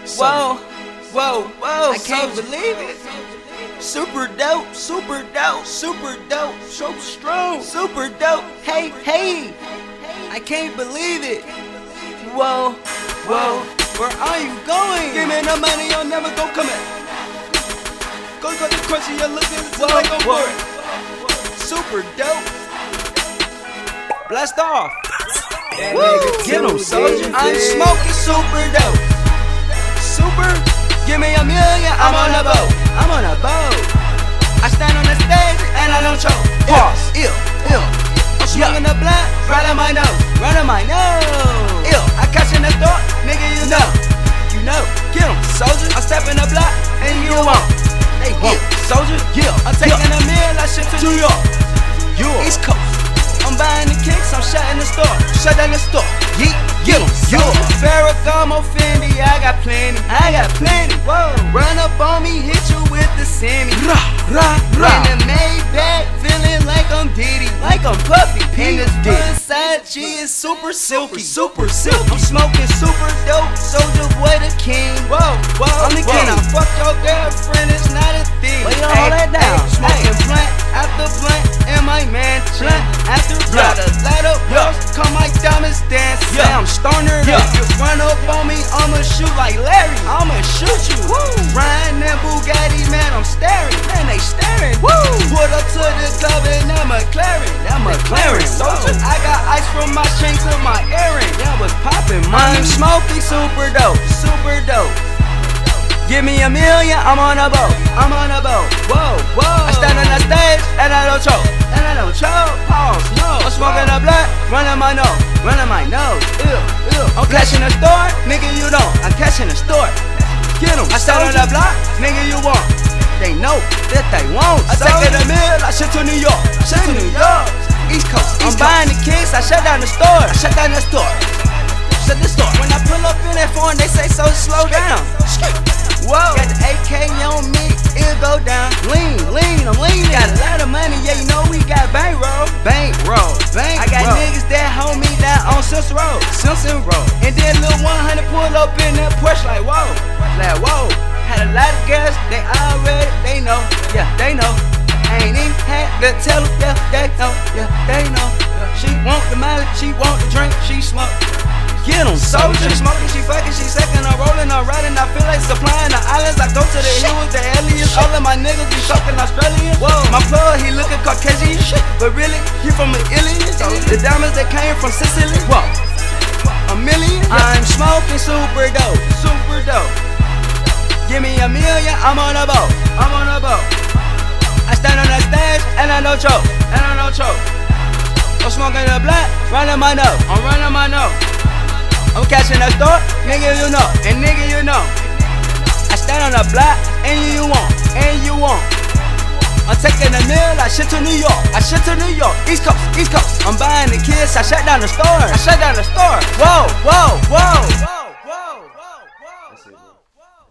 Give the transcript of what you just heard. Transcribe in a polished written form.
Whoa, whoa, whoa, I can't believe it. Super dope, super dope, super dope, so strong, super dope. Hey, hey, I can't believe it. Whoa, whoa, where are you going? Give me the money, you'll never go come in. Go the crunchy, you're looking like a word. Super dope. Blast off. Get him, soldier. I'm smoking super dope. Super, give me a million, I'm on a boat. I'm on a boat. I stand on the stage and I don't choke. Pause, ill. I'm smoking the blunt, right on my nose, right on my nose. Ill, I catch in the door, nigga, you know. Get him, soldier. I step in the block and you won't. They won't, soldier. Yeah, I'm taking a meal, I ship to New York. East Coast. I'm buying the kicks, I'm shutting the store. Shut down the store. Get em, Ferragamo, Fendi, I got plenty. Whoa, run up on me, hit you with the semi. In the Maybach, feeling like I'm Diddy, like I'm Puffy. And this Versace is super silky, I'm smoking super dope, soldier boy the king. Whoa, I'm the king. I fuck your girlfriend, it's not a thing. Wait, hold that down. Smoking blunt after blunt in my mansion. After blunt, a lot of girls call my diamonds dance. Say I'm stoner. If you run up on me, I'ma shoot like Larry. I'ma shoot you. Ryan and Bugatti, man, I'm staring. Man, they staring. Put up to the club in that McLaren. Soldier, I got ice from my chain to my earring. That was popping, man. I'm smoking super dope. Give me a million, I'm on a boat. Whoa. I stand on the stage and I don't choke. Pause, no. I'm smoking a blunt, running my nose. Ew. I'm catching the store, nigga, you don't. I'm catching the store. Get em. I stand on the block, nigga, you won't. They know that they won't. I take the mill, I ship to New York. East Coast. I'm buying the kicks, I shut down the store. Shut the store. When I pull up in that phone, they say so slow down. Whoa, got the AK on me, it'll go down. Lean, I'm leaning. Got a lot of money, yeah, you know we got bankroll. I got niggas that hold me down on Simpson Road. And then Lil 100 pull up in that Porsche like whoa. Had a lot of girls, they know. I ain't even had to tell them, they know. She want the mileage, she want the drink, she smoke. Get em, soldier. She smoking, she fucking, she second, I'm rolling, I'm riding. I feel like supplying the islands. I go to the hills, the aliens. All of my niggas be talking Australian. Whoa, my plug, he looking Caucasian, but really, he from an alien. The diamonds that came from Sicily. Whoa, a million. I'm smoking super dope. Give me a million, I'm on a boat. I stand on the stage and I don't choke. I'm smoking the blunt, running my nose. I'm catching the store, nigga, you know, and nigga, you know. I stand on the block, and you want. I'm taking the mill, I ship to New York. East Coast. I'm buying the kids, I shut down the store. Whoa.